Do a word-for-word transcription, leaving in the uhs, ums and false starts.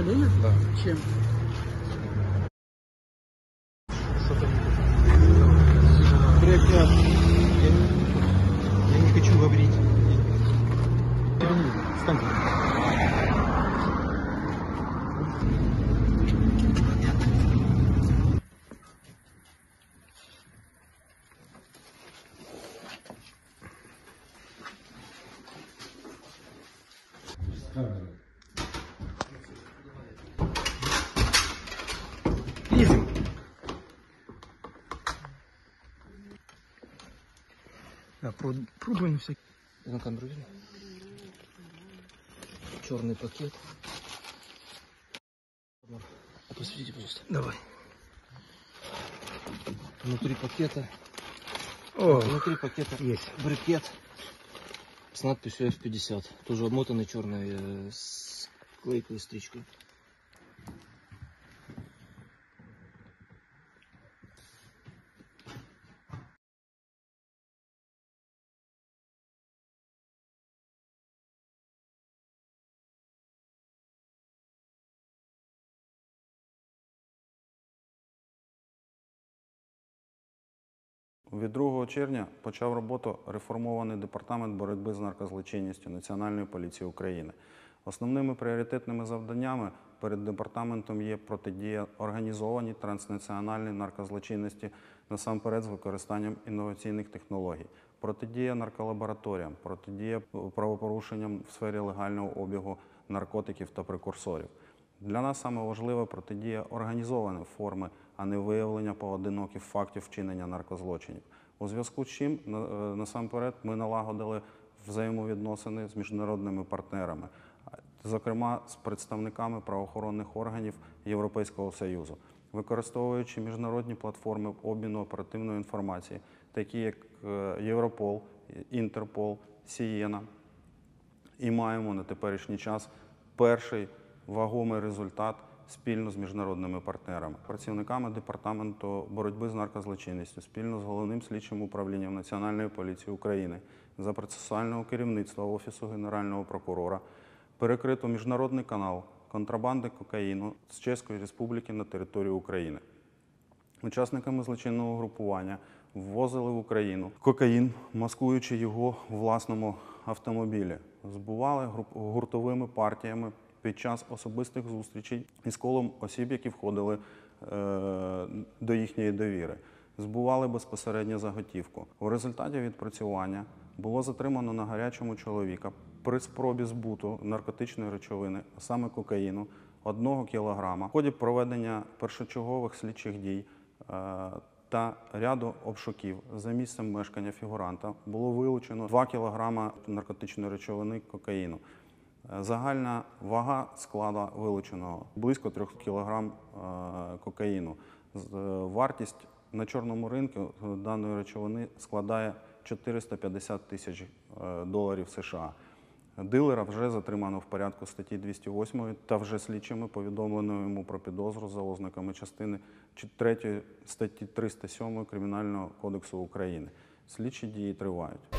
Забыли? Да. Чем? Что-то Прекратят. Я, я не хочу говорить. Тебе не видно. Встань. Изи. Да, пробуем всякие. На камеру видно? Черный пакет. А посветите, пожалуйста. Давай. Внутри пакета. О, внутри пакета есть брикет с надписью эф пятьдесят. Тоже обмотанный черной э, с клейкой стричкой. Від другого червня почав роботу реформований департамент боротьби з наркозлочинністю Національної поліції України. Основними пріоритетними завданнями перед департаментом є протидія організованій транснаціональній наркозлочинності, насамперед з використанням інноваційних технологій, протидія нарколабораторіям, протидія правопорушенням в сфері легального обігу наркотиків та прекурсорів. Для нас саме важлива протидія організованої форми, а не виявлення поодиноких фактів вчинення наркозлочинів. У зв'язку з чим, насамперед, ми налагодили взаємовідносини з міжнародними партнерами, зокрема з представниками правоохоронних органів Європейського Союзу, використовуючи міжнародні платформи обміну оперативної інформації, такі як Європол, Інтерпол, Сієна. І маємо на теперішній час перший вагомий результат спільно з міжнародними партнерами. Працівниками Департаменту боротьби з наркозлочинністю спільно з Головним слідчим управлінням Національної поліції України за процесуального керівництва Офісу Генерального прокурора перекрито міжнародний канал контрабанди кокаїну з Чеської Республіки на територію України. Учасниками злочинного групування ввозили в Україну кокаїн, маскуючи його у власному автомобілі. Збували гуртовими партіями під час особистих зустрічей із колом осіб, які входили е, до їхньої довіри. Збували безпосередньо заготівку. У результаті відпрацювання було затримано на гарячому чоловіка при спробі збуту наркотичної речовини, а саме кокаїну, одного кілограма. В ході проведення першочергових слідчих дій е, та ряду обшуків за місцем мешкання фігуранта було вилучено два кілограми наркотичної речовини кокаїну. Загальна вага складу вилученого – близько трьох кілограм кокаїну. Вартість на чорному ринку даної речовини складає чотириста п'ятдесят тисяч доларів США. Дилера вже затримано в порядку статті двісті восьмої та вже слідчими повідомлено йому про підозру за ознаками частини третьої статті триста сьомої Кримінального кодексу України. Слідчі дії тривають.